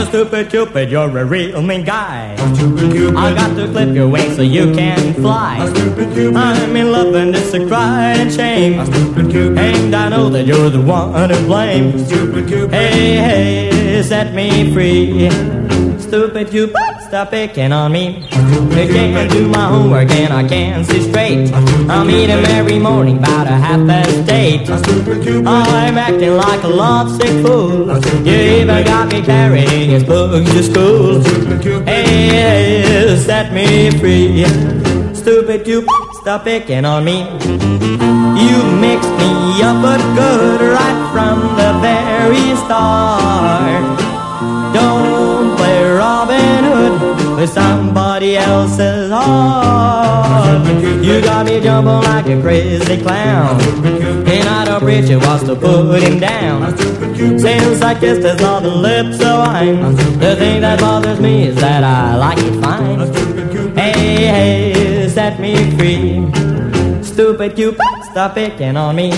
Stupid Cupid, you're a real mean guy. Stupid Cupid, I got to clip your wings so you can fly. Stupid Cupid, I'm in love and it's a cry and shame. Stupid Cupid, And I know that you're the one to blame. Stupid Cupid, Hey, hey, set me free. Stupid Cupid, stop picking on me. I can't do my homework and I can't see straight. I meet him every morning about 8:30. Stupid Cupid, I'm acting like a lovesick fool. You even got me carrying his books to school. Stupid Cupid, Hey, set me free. Stupid Cupid, stop picking on me. You mixed me up but good right from the very start. Don't play Robin Hood with somebody else's heart. You got me jumping like a crazy clown, and I don't preach it was to put him down. Seems like this is all the lips of wine. The thing that bothers me is that I like it fine. Hey, hey, set me free. Stupid Cupid, stop picking on me.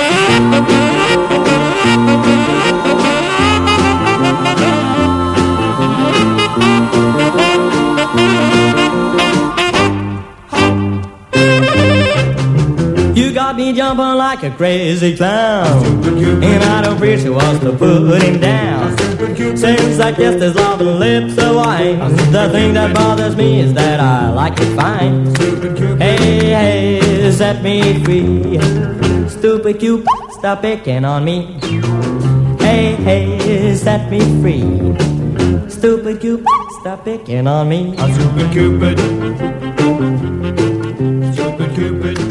You got me jumping like a crazy clown, and I don't preach it was to put him down. Seems like yes, there's love and lips of wine. The thing that bothers me is that I like it fine. Hey, hey, set me free. Stupid Cupid, stop picking on me. Hey, hey, set me free. Stupid Cupid, stop picking on me. Stupid Cupid, Stupid Cupid.